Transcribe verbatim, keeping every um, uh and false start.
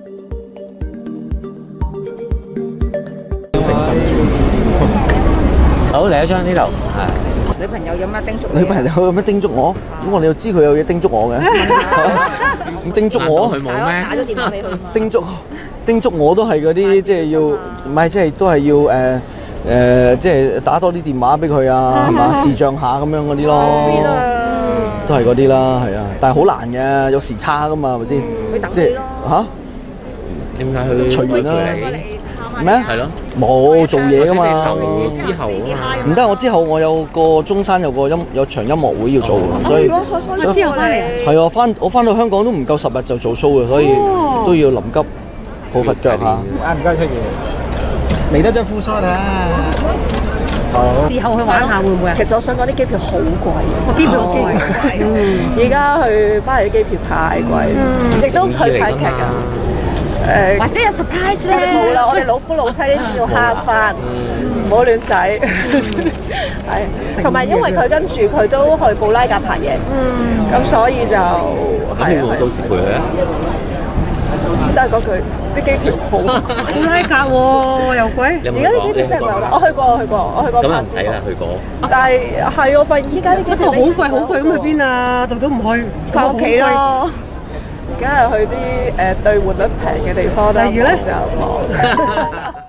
好，嚟一張呢度，係。 女朋友有乜叮囑？ 女朋友有乜叮囑我？咁我哋又知佢有嘢叮囑我嘅。咁叮囑我？ 佢冇咩？ 打咗電話俾佢。 叮囑叮囑我都係嗰啲，即係要唔係即係都係要誒誒，即係打多啲電話俾佢啊，係嘛？視像下咁樣嗰啲咯。都係嗰啲啦，係啊，但係好難嘅，有時差噶嘛，係咪先？即係嚇？ 點解佢隨緣啦？咩？ 係咯， 冇做嘢噶嘛。 之後啊嘛。 唔得，我之後我有個中山有個音有場音樂會要做，所以我之後翻嚟啊。 係啊，翻我翻到香港都唔夠十日就做 show 嘅，所以都要臨急抱佛腳嚇。 啊唔該出現，嚟多張副梳睇下。好。 之後去玩下會唔會啊？ 其實我想講啲機票好貴， 個機票好貴。 而家去巴黎啲機票太貴，亦都去睇劇啊。誒， 或者有 surprise 咧？ 冇啦，我哋老夫老妻啲錢要慳翻，唔好亂使。係，同埋因為佢跟住佢都去布拉格拍嘢，咁所以就係啊。 到時陪佢啊？ 都係嗰句，啲機票好貴。 布拉格喎，又貴。 而家啲機票真係貴啦！我去過，我去過，我去過。 咁又唔使啦，去過。 但係係我發現依家啲機票好貴好貴，咁去邊啊？度都唔去， 翻屋企咯。而家係去啲誒兌換率平嘅地方啦，就冇。